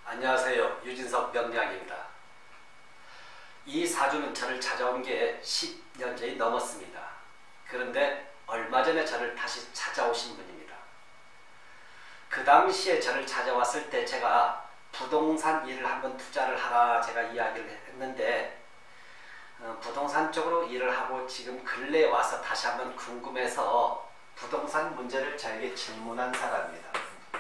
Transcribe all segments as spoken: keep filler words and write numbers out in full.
안녕하세요. 유진석 명리학입니다. 이 사주는 저를 찾아온 게 십 년째이 넘었습니다. 그런데 얼마 전에 저를 다시 찾아오신 분입니다. 그 당시에 저를 찾아왔을 때 제가 부동산 일을 한번 투자를 하라 제가 이야기를 했는데 어, 부동산 쪽으로 일을 하고 지금 근래에 와서 다시 한번 궁금해서 부동산 문제를 저에게 질문한 사람입니다.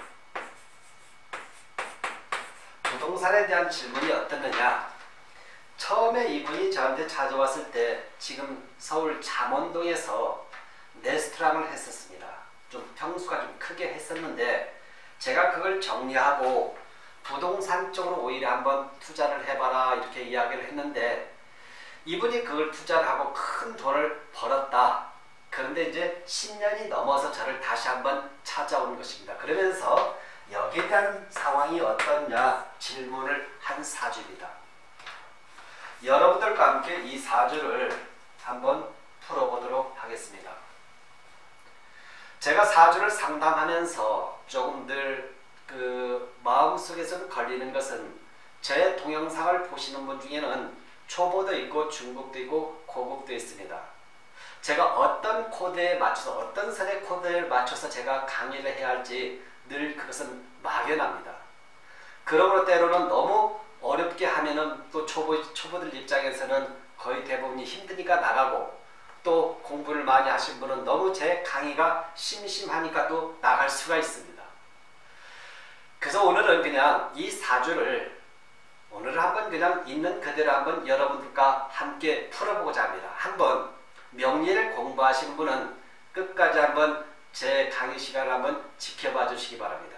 부동산에 대한 질문이 어떻느냐, 처음에 이분이 저한테 찾아왔을 때 지금 서울 잠원동에서 레스토랑을 했었습니다. 좀 평수가 좀 크게 했었는데 제가 그걸 정리하고 부동산 쪽으로 오히려 한번 투자를 해봐라 이렇게 이야기를 했는데 이분이 그걸 투자를 하고 큰 돈을 벌었다. 그런데 이제 십 년이 넘어서 저를 다시 한번 찾아온 것입니다. 그러면서 여기에 대한 상황이 어떠냐 질문을 한 사주입니다. 여러분들과 함께 이 사주를 한번 풀어보도록 하겠습니다. 제가 사주를 상담하면서 조금 늘 그 마음속에서 걸리는 것은 제 동영상을 보시는 분 중에는 초보도 있고 중급도 있고 고급도 있습니다. 제가 어떤 코드에 맞춰서 어떤 선의 코드를 맞춰서 제가 강의를 해야 할지 늘 그것은 막연합니다. 그러므로 때로는 너무 어렵게 하면은 또 초보, 초보들 입장에서는 거의 대부분이 힘드니까 나가고, 또 공부를 많이 하신 분은 너무 제 강의가 심심하니까 또 나갈 수가 있습니다. 그래서 오늘은 그냥 이 사주를 오늘 한번 그냥 있는 그대로 한번 여러분들과 함께 풀어보고자 합니다. 한번 명리를 공부하신 분은 끝까지 한번 제 강의 시간을 한번 지켜봐 주시기 바랍니다.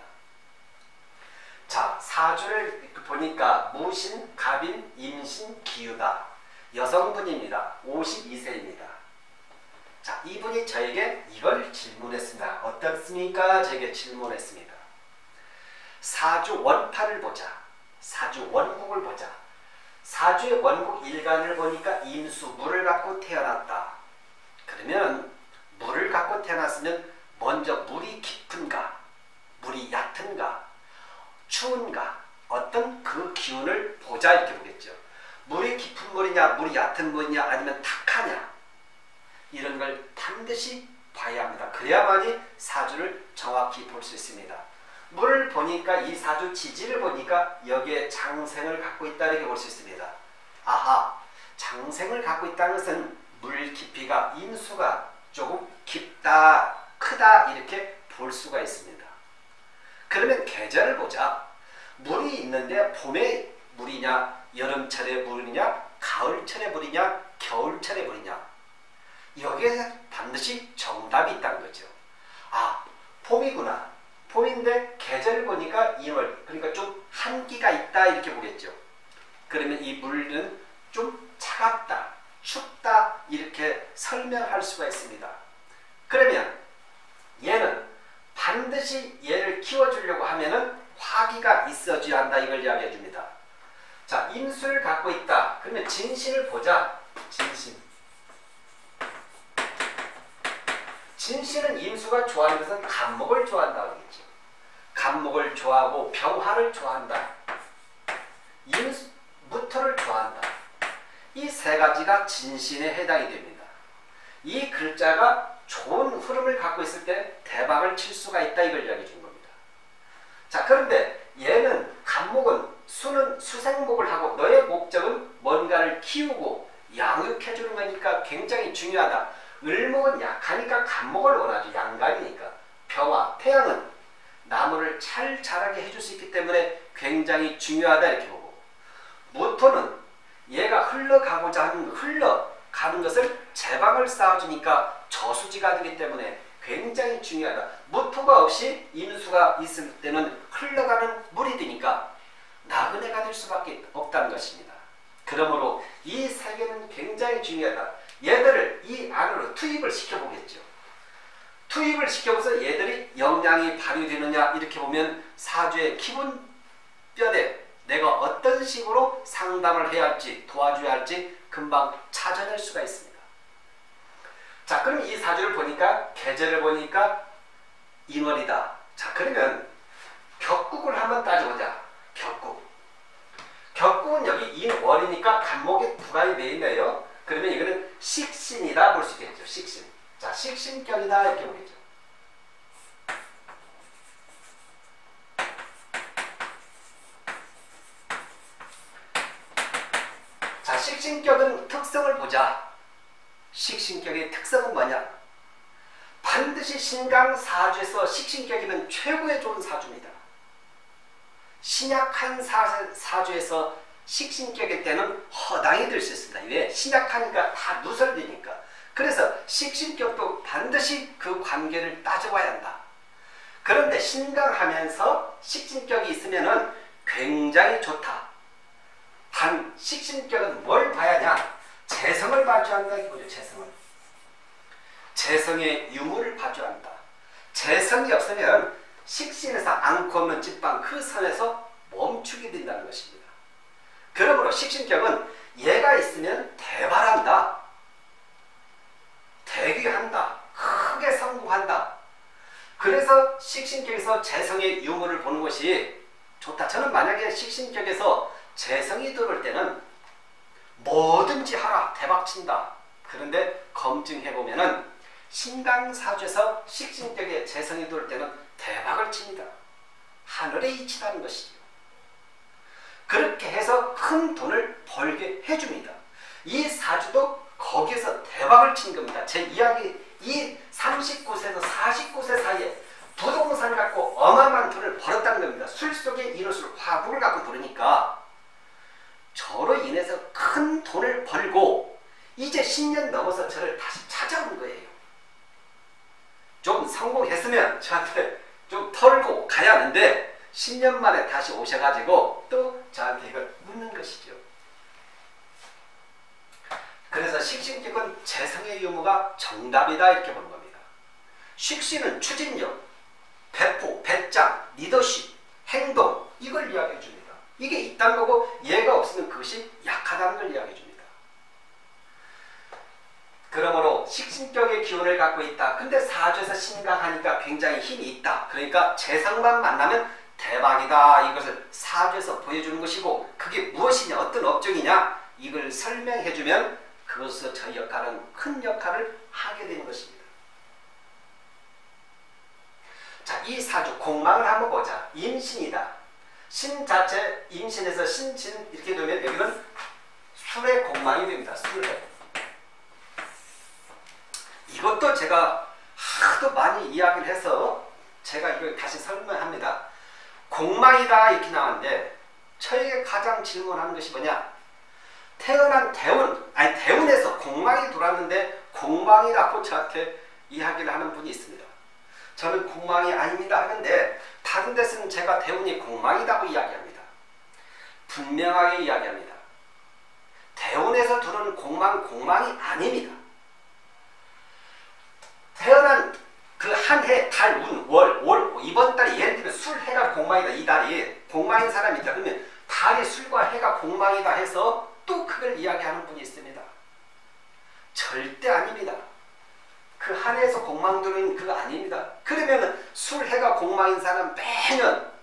자, 사주를 보니까 무신, 갑인, 임신, 기유다. 여성분입니다. 오십이 세입니다. 자, 이분이 저에게 이걸 질문했습니다. 어떻습니까? 저에게 질문했습니다. 사주 원파를 보자. 사주 원국을 보자. 사주의 원국 일간을 보니까 임수, 물을 갖고 태어났다. 그러면 물을 갖고 태어났으면 먼저 물이 깊은가, 물이 얕은가, 추운가, 어떤 그 기운을 보자 이렇게 보겠죠. 물이 깊은 물이냐, 물이 얕은 물이냐, 아니면 탁하냐, 이런 걸 반드시 봐야 합니다. 그래야만이 사주를 정확히 볼 수 있습니다. 물을 보니까 이 사주 지지를 보니까 여기에 장생을 갖고 있다 이렇게 볼 수 있습니다. 아하, 장생을 갖고 있다는 것은 물 깊이가 임수가 조금 깊다, 크다 이렇게 볼 수가 있습니다. 그러면 계절을 보자. 물이 있는데 봄에 물이냐, 여름철에 물이냐, 가을철에 물이냐, 겨울철에 물이냐, 여기에 반드시 정답이 있다는 거죠. 아, 봄이구나. 봄인데 계절을 보니까 이월, 그러니까 좀 한기가 있다 이렇게 보겠죠. 그러면 이 물은 좀 차갑다, 춥다 이렇게 설명할 수가 있습니다. 그러면 얘는 반드시 얘를 키워주려고 하면은 화기가 있어줘야 한다 이걸 이야기해 줍니다. 자, 임수를 갖고 있다. 그러면 진신을 보자. 진신. 진신은 임수가 좋아하는 것은 간목을 좋아한다고 하겠죠. 간목을 좋아하고 병화를 좋아한다. 임수, 무토를 좋아한다. 이 세 가지가 진신에 해당이 됩니다. 이 글자가 좋은 흐름을 갖고 있을 때 대박을 칠 수가 있다 이걸 이야기해 준 겁니다. 자, 그런데 얘는 간목은 수는 수생목을 하고 너의 목적은 뭔가를 키우고 양육해 주는 거니까 굉장히 중요하다. 을목은 약하니까 간목을 원하죠. 양간이니까. 병화, 태양은 나무를 잘 자라게 해줄 수 있기 때문에 굉장히 중요하다 이렇게 보고, 무토는 얘가 흘러가고자 하는 흘러가는 것을 제방을 쌓아주니까 저수지가 되기 때문에 굉장히 중요하다. 무토가 없이 임수가 있을 때는 흘러가는 물이 되니까 나그네가 될 수밖에 없다는 것입니다. 그러므로 이 세 개는 굉장히 중요하다. 얘들을 이 안으로 투입을 시켜보겠죠. 투입을 시켜서 얘들이 영향이 발휘되느냐 이렇게 보면 사주의 기본뼈대 내가 어떤 식으로 상담을 해야 할지 도와줘야 할지 금방 찾아낼 수가 있습니다. 자, 그럼 이 사주를 보니까 계절을 보니까 인월이다. 자, 그러면 격국을 한번 따져보자. 격국. 이 월이니까 간목이 불안이 돼 있네요. 그러면 이거는 식신이다 볼 수 있겠죠. 식신. 자, 식신격이다 이렇게 보겠죠. 자, 식신격은 특성을 보자. 식신격의 특성은 뭐냐? 반드시 신강사주에서 식신격이면 최고의 좋은 사주입니다. 신약한 사, 사주에서 식신격일 때는 허당이 될 수 있습니다. 왜? 신약하니까 다 누설되니까. 그래서 식신격도 반드시 그 관계를 따져봐야 한다. 그런데 신강하면서 식신격이 있으면 굉장히 좋다. 단 식신격은 뭘 봐야 하냐? 재성을 봐줘야 한다. 이거죠. 재성을. 재성의 유무를 봐줘야 한다. 재성이 없으면 식신에서 않고 없는 집방 그 선에서 멈추게 된다는 것입니다. 그러므로 식신격은 얘가 있으면 대발한다. 대귀한다. 크게 성공한다. 그래서 식신격에서 재성의 유무를 보는 것이 좋다. 저는 만약에 식신격에서 재성이 들어올 때는 뭐든지 하라. 대박친다. 그런데 검증해보면은 신강사주에서 식신격에 재성이 들어올 때는 대박을 칩니다. 하늘에 이치다는 것이죠. 그렇게 해서 큰 돈을 벌게 해줍니다. 이 사주도 거기에서 대박을 친 겁니다. 제 이야기 이 삼십구 세에서 사십구 세 사이에 부동산을 갖고 어마어마한 돈을 벌었다는 겁니다. 술 속에 이노술 화국을 갖고 들으니까 저로 인해서 큰 돈을 벌고 이제 십 년 넘어서 저를 다시 찾아온 거예요. 좀 성공했으면 저한테 좀 털고 가야 하는데 십 년 만에 다시 오셔가지고 또 저한테 이걸 묻는 것이죠. 그래서 식신격은 재성의 유무가 정답이다 이렇게 보는 겁니다. 식신은 추진력, 배포, 배짱, 리더십, 행동 이걸 이야기해 줍니다. 이게 있다는 거고 얘가 없으면 그것이 약하다는 걸 이야기해 줍니다. 그러므로 식신격의 기운을 갖고 있다. 근데 사주에서 신강하니까 굉장히 힘이 있다. 그러니까 재성만 만나면 대박이다. 이것을 사주에서 보여주는 것이고 그게 무엇이냐 어떤 업적이냐 이걸 설명해주면 그것으로 저 역할은 큰 역할을 하게 되는 것입니다. 자, 이 사주 공망을 한번 보자. 임신이다. 신 자체 임신에서 신진 이렇게 되면 여기는 술의 공망이 됩니다. 술의. 이것도 제가 하도 많이 이야기를 해서 제가 이걸 다시 설명합니다. 공망이다 이렇게 나왔는데 저에게 가장 질문하는 것이 뭐냐? 태어난 대운, 아니 대운에서 공망이 들어왔는데 공망이라고 저한테 이야기를 하는 분이 있습니다. 저는 공망이 아닙니다 하는데 다른 데서는 제가 대운이 공망이라고 이야기합니다. 분명하게 이야기합니다. 대운에서 들어오는 공망, 공망이 아닙니다. 태어난 그 한 해, 달, 운, 월, 월, 이번 달이 예를 들면 술, 해가 공망이다. 이 달이 공망인 사람이 있다. 그러면 달이 술과 해가 공망이다 해서 또 그걸 이야기하는 분이 있습니다. 절대 아닙니다. 그 한 해에서 공망 들어오는 그거 아닙니다. 그러면은 술, 해가 공망인 사람 매년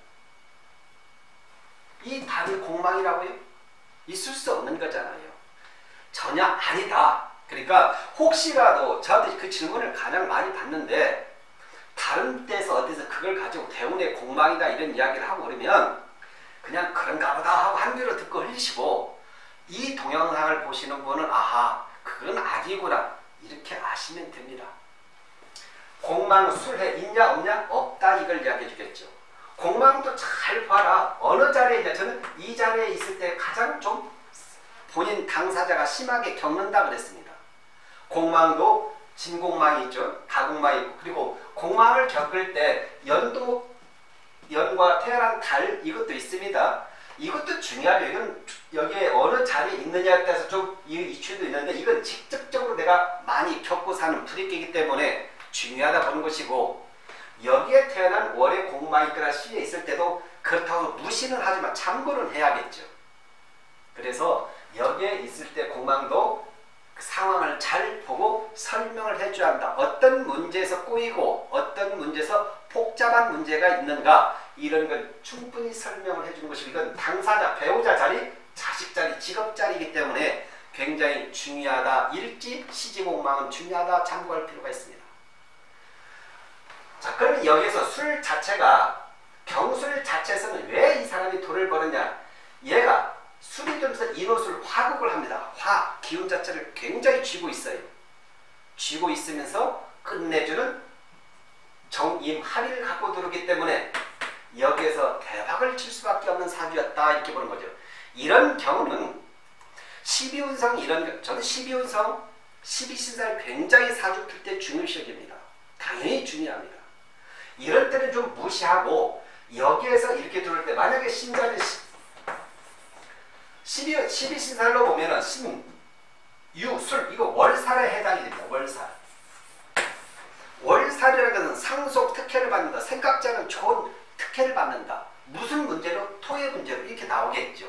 이 달이 공망이라고요? 있을 수 없는 거잖아요. 전혀 아니다. 그러니까 혹시라도 저한테 그 질문을 가장 많이 받는데 다른 데서 어디서 그걸 가지고 대운의 공망이다 이런 이야기를 하고 그러면 그냥 그런가 보다 하고 한 귀로 듣고 흘리시고 이 동영상을 보시는 분은 아하 그건 아니구나 이렇게 아시면 됩니다. 공망, 술해 있냐 없냐? 없다 이걸 이야기해 주겠죠. 공망도 잘 봐라. 어느 자리에 있냐? 저는 이 자리에 있을 때 가장 좀 본인 당사자가 심하게 겪는다 그랬습니다. 공망도 진공망이 있죠. 가공망이 있고 그리고 공망을 겪을 때 연도 연과 태어난 달 이것도 있습니다. 이것도 중요하죠. 이건 여기에 어느 자리에 있느냐에 따라서 좀 이슈도 있는데 이건 직접적으로 내가 많이 겪고 사는 불입기이기 때문에 중요하다 보는 것이고 여기에 태어난 월의 공망이 있거나 시에 있을 때도 그렇다고 무시는 하지만 참고는 해야겠죠. 그래서 여기에 있을 때 공망도 그 상황을 잘 보고 설명을 해줘야 한다. 어떤 문제에서 꼬이고 어떤 문제에서 복잡한 문제가 있는가 이런 걸 충분히 설명을 해주는 것이고 이건 당사자, 배우자 자리 자식 자리, 직업 자리이기 때문에 굉장히 중요하다. 일지, 시지공망은 중요하다. 참고할 필요가 있습니다. 자, 그러면 여기서 술 자체가 병술 자체에서는 왜 이 사람이 돈을 벌었냐? 얘가 술이 들면서 인호술 화국을 합니다. 화, 기운 자체를 굉장히 쥐고 있어요. 쥐고 있으면서 끝내주는 정임합의를 갖고 들어오기 때문에 여기에서 대박을 칠 수밖에 없는 사주였다. 이렇게 보는 거죠. 이런 경우는 십이운성 이런 저는 십이운성 십이신사를 굉장히 사주 풀 때 중요시 여깁니다. 당연히 중요합니다. 이럴 때는 좀 무시하고 여기에서 이렇게 들어올 때 만약에 신자는 십이신살로 보면은 신, 유, 술 이거 월살에 해당이 됩니다. 월살. 월살이라는 것은 상속 특혜를 받는다. 생각자는 좋은 특혜를 받는다. 무슨 문제로? 토의 문제로 이렇게 나오겠죠.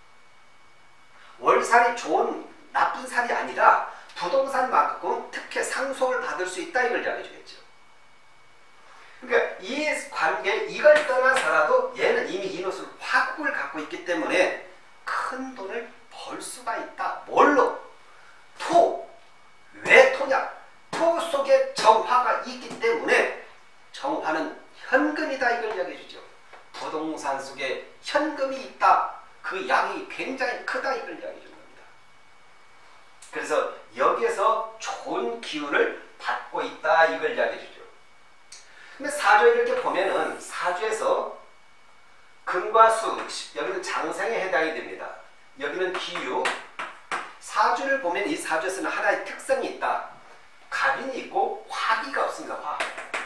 월살이 좋은 나쁜 살이 아니라 부동산만큼 특혜 상속을 받을 수 있다 이걸 이야기해 주겠죠. 그러니까 이 관계 이걸 떠나서라도 얘는 이미 인호술 화국을 갖고 있기 때문에 큰 돈을 벌 수가 있다. 뭘로? 토. 왜 토냐? 토 속에 정화가 있기 때문에 정화는 현금이다 이걸 이야기해 주죠. 부동산 속에 현금이 있다. 그 양이 굉장히 크다 이걸 이야기해 주는 겁니다. 그래서 여기에서 좋은 기운을 받고 있다 이걸 이야기해 주죠. 근데 사주에 이렇게 보면은 사주에서 금과 수, 여기는 장생에 해당이 됩니다. 여기는 기유. 사주를 보면 이 사주에서는 하나의 특성이 있다. 갑인이 있고 화기가 없습니다. 화.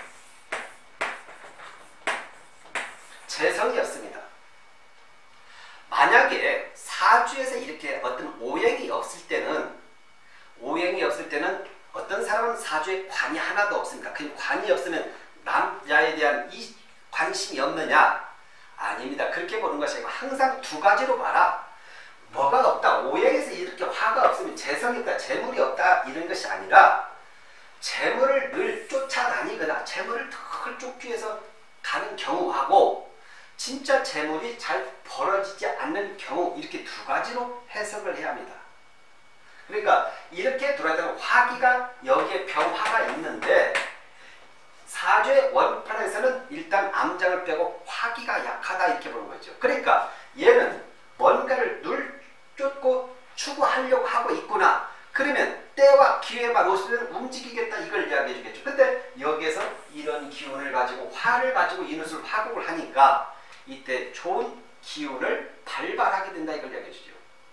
재성이 없습니다. 만약에 사주에서 이렇게 어떤 오행이 없을 때는 오행이 없을 때는 어떤 사람은 사주에 관이 하나도 없습니다. 그 관이 없으면 남자에 대한 이 관심이 없느냐? 아닙니다. 그렇게 보는 것이 아니고 항상 두 가지로 봐라. 뭐가 없다. 오행에서 이렇게 화가 없으면 재성이 없다. 재물이 없다. 이런 것이 아니라 재물을 늘 쫓아다니거나 재물을 덜 쫓기 위해서 가는 경우하고 진짜 재물이 잘 벌어지지 않는 경우 이렇게 두 가지로 해석을 해야 합니다. 그러니까 이렇게 들어야 되는 화기가 여기에 병화가 있는데 사주의 원판에서는 일단 암장을 빼고 화기가 약하다 이렇게 보는 거죠. 그러니까 얘는 뭔가를 늘 쫓고 추구하려고 하고 있구나. 그러면 때와 기회만 오시면 움직이겠다 이걸 이야기해 주겠죠. 근데 여기에서 이런 기운을 가지고 화를 가지고 이웃을 화국을 하니까 이때 좋은 기운을 발발하게 된다 이걸 이야기해 주죠.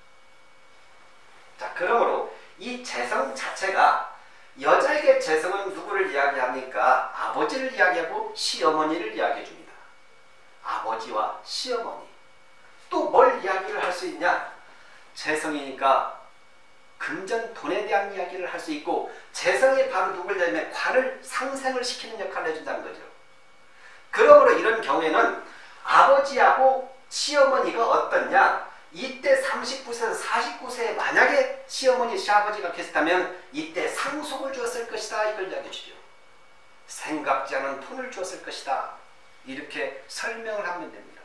자, 그러므로 이 재성 자체가 여자에게 재성은 누구를 이야기합니까? 아버지를 이야기하고 시어머니를 이야기해 줍니다. 아버지와 시어머니. 또 뭘 이야기를 할 수 있냐? 재성이니까 금전 돈에 대한 이야기를 할 수 있고 재성이 바로 누구냐면 관을 상생을 시키는 역할을 해준다는 거죠. 그러므로 이런 경우에는 아버지하고 시어머니가 어떻냐? 이때 삼십구 세에서 사십구 세에 만약에 시어머니, 시아버지가 계셨다면 이때 상속을 주었을 것이다 이걸 이야기해 주죠. 생각지 않은 돈을 주었을 것이다. 이렇게 설명을 하면 됩니다.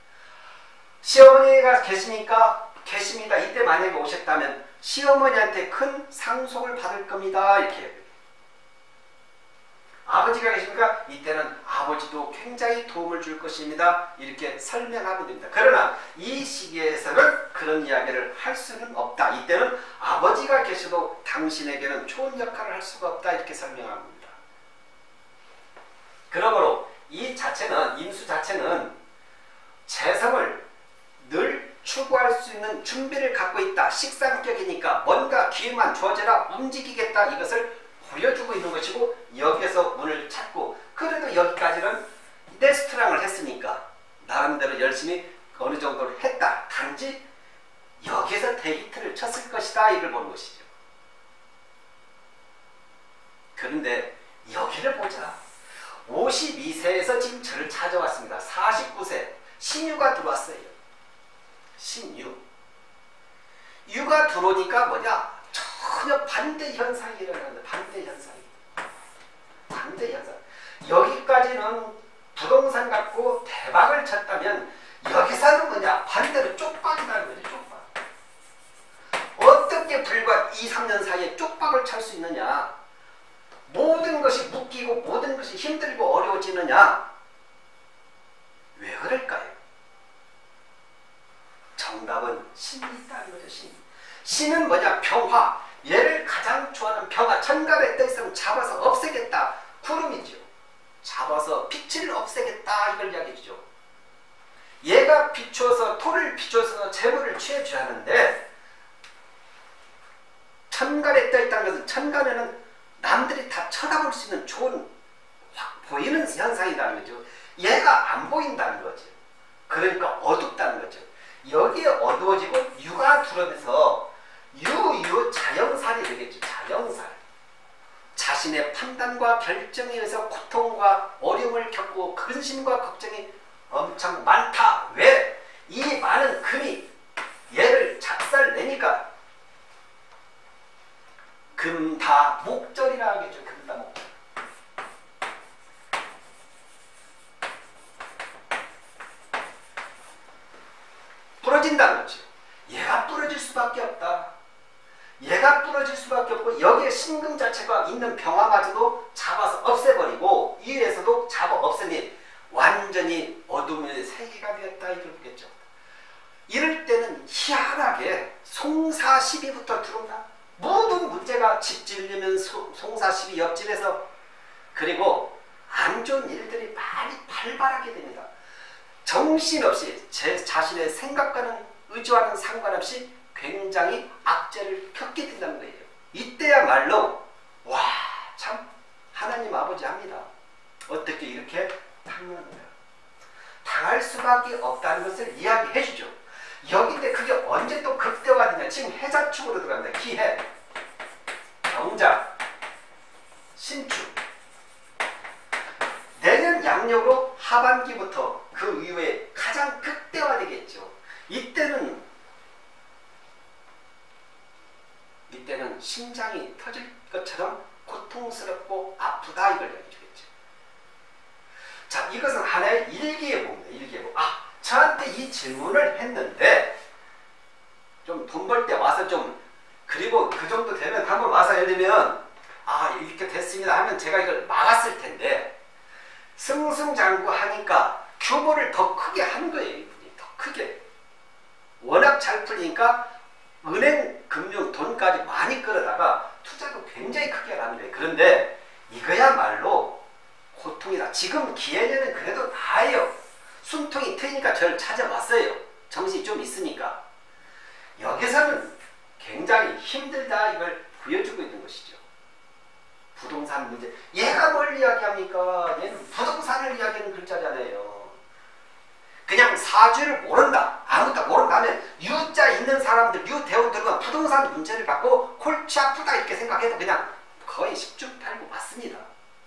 시어머니가 계시니까 계십니다. 이때 만약에 오셨다면 시어머니한테 큰 상속을 받을 겁니다. 이렇게 해요. 아버지가 계시니까 이때는 아버지도 굉장히 도움을 줄 것입니다. 이렇게 설명하면 됩니다. 그러나 이 시기에서는 그런 이야기를 할 수는 없다. 이때는 아버지가 계셔도 당신에게는 좋은 역할을 할 수가 없다. 이렇게 설명합니다. 그러므로 이 자체는 임수 자체는 재성을 늘 추구할 수 있는 준비를 갖고 있다. 식상격이니까 뭔가 기회만 주어져라 움직이겠다. 이것을 보여주고 있는 것이고 여기에서 문을 찾고 그래도 여기까지는 레스토랑을 했으니까 나름대로 열심히 어느 정도를 했다. 단지 여기에서 데이트를 쳤을 것이다. 이걸 보는 것이죠. 그런데 여기를 보자. 오십이 세에서 지금 저를 찾아왔습니다. 사십구 세 신유가 들어왔어요. 신유. 유가 들어오니까 뭐냐? 전혀 반대 현상이 일어나는데 반대 현상이. 반대 현상. 여기까지는 부동산 갖고 대박을 쳤다면 여기서는 뭐냐? 반대로 쪽박이라는 거죠. 쪽박. 어떻게 불과 이, 삼 년 사이에 쪽박을 찰 수 있느냐? 모든 것이 묶이고 모든 것이 힘들고 어려워지느냐? 왜 그럴까요? 정답은 신이 있다는 거죠. 신. 신은 뭐냐? 평화. 얘를 가장 좋아하는 평화. 천간에 떠 있으면 잡아서 없애겠다. 구름이죠. 잡아서 빛을 없애겠다. 이걸 이야기해 주죠. 얘가 비추어서 토를 비추어서 재물을 취해줘야 하는데 천간에 떠 있다는 것은 천간에는 남들이 다 쳐다볼 수 있는 좋은 확 보이는 현상이라는 거죠. 얘가 안 보인다는 거죠. 그러니까 어둡다는 거죠. 여기에 어두워지고 유가 들어오면서 유유 자영살이 되겠죠. 자영살. 자신의 판단과 결정에 의해서 고통과 어려움을 겪고 근심과 걱정이 엄청 많다. 왜? 이 많은 금이 얘를 작살내니까 금다목절이라 하겠죠. 금다목절. 부러진다는 거죠. 얘가 부러질 수밖에 없다. 얘가 부러질 수밖에 없고 여기에 신금 자체가 있는 평화마저도 잡아서 없애버리고 이에서도 잡아 없으니 완전히 어둠의 세계가 되었다. 이걸 보겠죠. 이럴 때는 희한하게 송사시비부터 들어온다. 모든 문제가 집 지으려면 송사시비 옆집에서 그리고 안 좋은 일들이 많이 발발하게 됩니다. 정신없이 제 자신의 생각과는 의지와는 상관없이 굉장히 악재를 겪게 된다는 거예요. 이때야말로 와, 참 하나님 아버지 합니다. 어떻게 이렇게 당하는 거야. 당할 수밖에 없다는 것을 이야기해 주죠. 여기인데 그게 언제 또 극대화되냐. 지금 해자축으로 들어갑니다. 기해, 경자, 신축. 내년 양력으로 하반기부터 그 이후에 가장 극대화되겠죠. 이때는 이때는 심장이 터질 것처럼 고통스럽고 아프다. 이걸 얘기해주겠죠. 자, 이것은 하나의 일기예보입니다. 일기예보. 아, 저한테 이 질문을 했는데 좀 돈 벌 때 와서 좀 그리고 그 정도 되면 한번 와서 예를 들면 아, 이렇게 됐습니다 하면 제가 이걸 막았을 텐데 승승장구하니까 규모를 더 크게 하는 거예요. 이분이 더 크게. 워낙 잘 풀리니까 은행, 금융, 돈까지 많이 끌어다가 투자도 굉장히 크게 하는 거예요. 그런데 이거야말로 고통이다. 지금 기해년은 그래도 나아요. 숨통이 트이니까 저를 찾아왔어요. 정신이 좀 있으니까. 여기서는 굉장히 힘들다. 이걸 보여주고 있는 것이죠. 부동산 문제. 얘가 뭘 이야기합니까? 얘는 부동산을 이야기하는 글자잖아요. 그냥 사주를 모른다. 아무것도 모른다면 유자 있는 사람들, 유대원들은 부동산 문제를 갖고 골치 아프다 이렇게 생각해도 그냥 거의 십중팔구 맞습니다.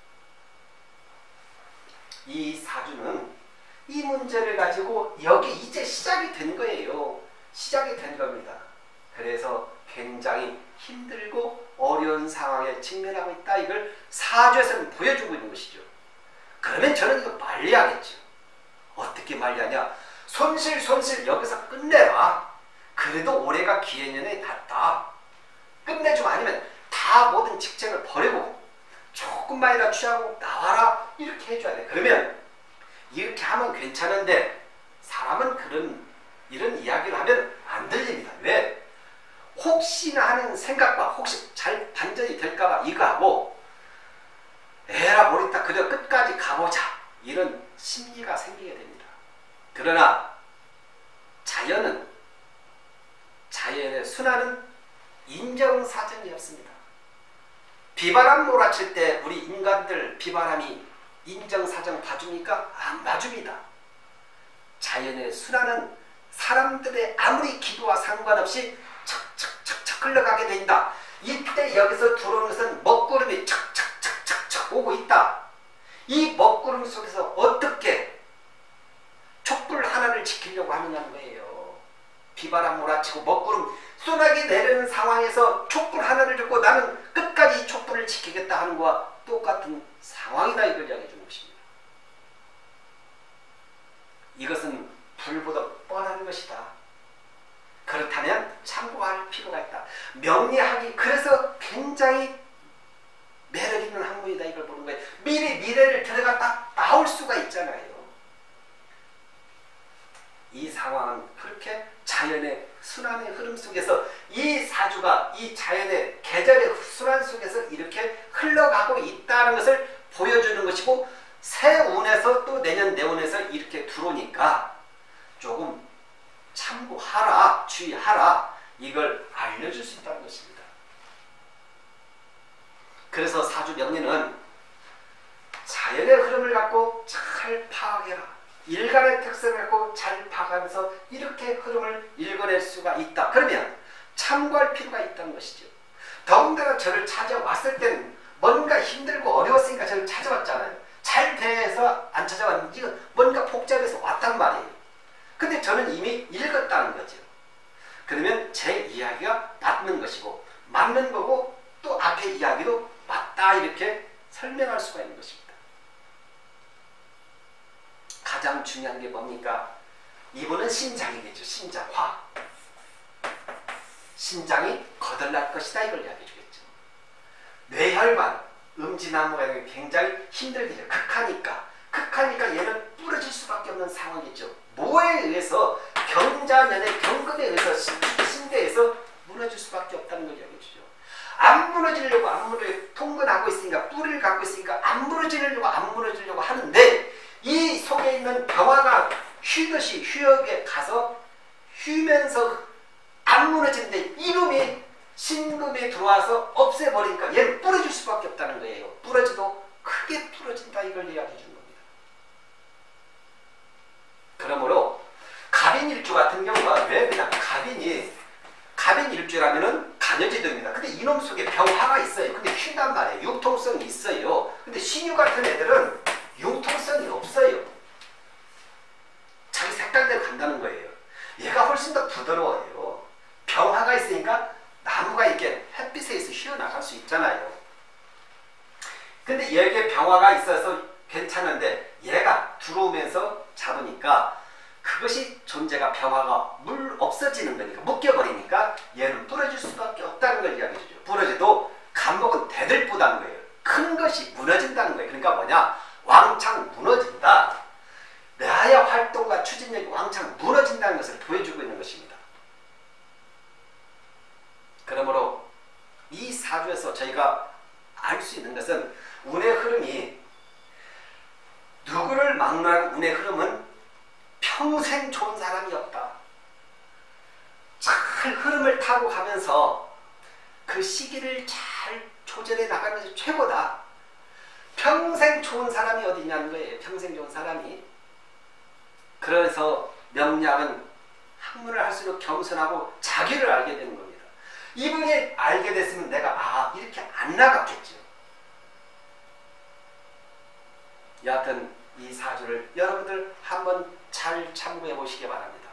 이 사주는 이 문제를 가지고 여기 이제 시작이 된 거예요. 시작이 된 겁니다. 그래서 굉장히 힘들고 어려운 상황에 직면하고 있다. 이걸 사주에서는 보여주고 있는 것이죠. 그러면 저는 이거 말려야겠죠. 어떻게 말려냐? 손실 손실 여기서 끝내라. 그래도 올해가 기해년에 닿다. 끝내주고 아니면 다 모든 직책을 버리고 조금만이라 취하고 나와라. 이렇게 해줘야 돼. 그러면 이렇게 하면 괜찮은데 사람은 그런 이런 이야기를 하면 안 들립니다. 왜? 혹시나 하는 생각과 혹시 잘 반전이 될까봐 이거 하고 에라 모르겠다. 그저 끝까지 가보자. 이런 심리가 생기게 됩니다. 그러나 자연은 자연의 순환은 인정사정이 없습니다. 비바람 몰아칠 때 우리 인간들 비바람이 인정사정 봐줍니까? 안 봐줍니다. 자연의 순환은 사람들의 아무리 기도와 상관없이 척척척척 흘러가게 된다. 이때 여기서 들어오는 것은 먹구름이 척척척척척 오고 있다. 이 먹구름 속에서 어떻게 촛불 하나를 지키려고 하느냐는 거예요. 비바람 몰아치고 먹구름 쏘나기 내리는 상황에서 촛불 하나를 들고 나는 끝까지 이 촛불을 지키겠다 하는 것과 똑같은 상황이다. 이걸 이야기해 주는 것입니다. 이것은 불보듯 뻔한 것이다. 그렇다면 참고할 필요가 있다. 명리학이 그래서 굉장히 매력 있는 학문이다 이걸 보는 거예요. 미리 미래를 들어갔다 나올 수가 있잖아요. 이 상황은 그렇게 자연의 순환의 흐름 속에서 이 사주가 이 자연의 계절의 순환 속에서 이렇게 흘러가고 있다는 것을 보여주는 것이고, 새 운에서 또 내년 내운에서 이렇게 들어오니까 조금 참고하라, 주의하라, 이걸 알려줄 수 있다는 것입니다. 그래서 사주 명리는 자연의 흐름을 갖고 잘 파악해라, 일간의 특성을 갖고 잘 파악하면서 이렇게 흐름을 읽어낼 수가 있다. 그러면 참고할 필요가 있다는 것이죠. 더군다나 저를 찾아왔을 때는 뭔가 힘들고 어려웠으니까 저를 찾아왔잖아요. 잘 돼서 안 찾아왔는지 이건 뭔가 복잡해서 왔단 말이에요. 근데 저는 이미 읽었다는 거죠. 그러면 제 이야기가 맞는 것이고, 맞는 거고, 또 앞에 이야기도 맞다 이렇게 설명할 수가 있는 것입니다. 가장 중요한 게 뭡니까? 이분은 신장이겠죠. 신장화. 신장이 거덜날 것이다 이걸 이야기해 주겠죠. 뇌혈관, 음지나무가 굉장히 힘들게 극하니까 극하니까 얘는 부러질 수밖에 없는 상황이죠. 뭐에 의해서? 경자면의 경금에 의해서 신대에서 무너질 수밖에 없다는 걸 이야기해 주죠. 안 무너지려고 안 무너지려고 통근하고 있으니까, 뿌리를 갖고 있으니까 안 무너지려고 안 무너지려고 하는데, 이 속에 있는 병화가 휘듯이 휴역에 가서 휘면서 안 무너지는데 이놈이 신금이 들어와서 없애버리니까 얘는 부러질 수밖에 없다는 거예요. 부러져도 크게 부러진다 이걸 이야기해 주는 겁니다. 그러므로 갑인일주 같은 경우가 왜 그냥 갑인이 갑인일주라면은 간여지도입니다. 근데 이놈 속에 병화가 있어요. 근데 휜단 말이에요. 융통성이 있어요. 근데 신유 같은 애들은 융통성이 없어요. 자기 색깔대로 간다는 거예요. 얘가 훨씬 더 부드러워요. 병화가 있으니까 나무가 이렇게 햇빛에 있어 휘어나갈 수 있잖아요. 근데 얘에게 병화가 있어서 괜찮은데 얘가 들어오면서 잡으니까 그것이 존재가 병화가 물 없어지는 거니까, 묶여버리니까 얘는 부러질 수밖에 없다는 걸 이야기해 주죠. 부러져도 간목은 대들보다는 거예요. 큰 것이 무너진다는 거예요. 그러니까 뭐냐? 왕창 무너진다. 나의 활동과 추진력이 왕창 무너진다는 것을 보여주고 있는 것입니다. 그러므로 이 사주에서 저희가 알 수 있는 것은 운의 흐름이, 누구를 막론한 운의 흐름은 평생 좋은 사람이 없다. 잘 흐름을 타고 가면서 그 시기를 잘 조절해 나가는 것이 최고다. 평생 좋은 사람이 어디 있냐는 거예요. 평생 좋은 사람이. 그래서 명량은 학문을 할수록 겸손하고 자기를 알게 되는 겁니다. 이분이 알게 됐으면 내가 아 이렇게 안 나갔겠죠. 여하튼 이 사주를 여러분들 한번 잘 참고해 보시기 바랍니다.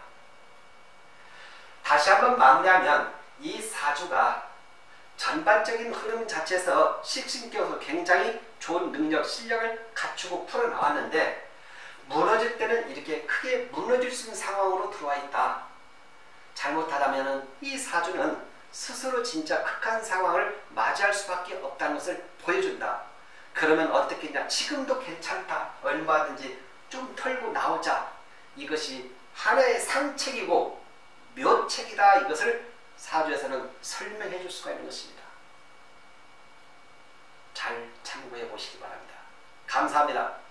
다시 한번 마무리하면 이 사주가 전반적인 흐름 자체에서 식신격으로 굉장히 좋은 능력, 실력을 갖추고 풀어나왔는데, 무너질 때는 이렇게 크게 무너질 수 있는 상황으로 들어와 있다. 잘못하다면 이 사주는 스스로 진짜 극한 상황을 맞이할 수밖에 없다는 것을 보여준다. 그러면 어떻겠냐? 지금도 괜찮다. 얼마든지 좀 털고 나오자. 이것이 하나의 상책이고 묘책이다. 이것을 사주에서는 설명해 줄 수가 있는 것입니다. 잘 참고해 보시기 바랍니다. 감사합니다.